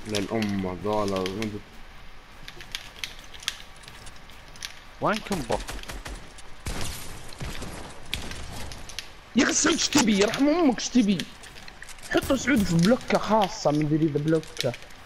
للأمة دولار. وين كمبو؟ يا اخي سعود ايش تبي؟ يرحم امك ايش تبي؟ حطوا سعود في بلوكة خاصة من ذي بلوكة.